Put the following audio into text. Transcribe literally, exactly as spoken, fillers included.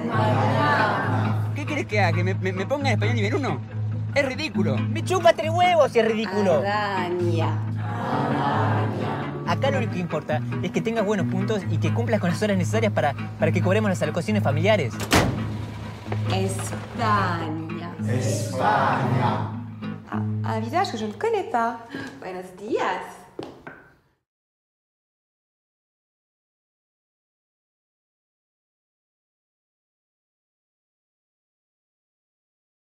¿Qué querés que haga? ¿Que me, me, me ponga en español nivel uno? Es ridículo. Me chupa tres huevos si es ridículo. Araña. Acá lo único que importa es que tengas buenos puntos y que cumplas con las horas necesarias para, para que cobremos las alocaciones familiares. España. España. Ah, un visage que je ne connais pas. Buenos días.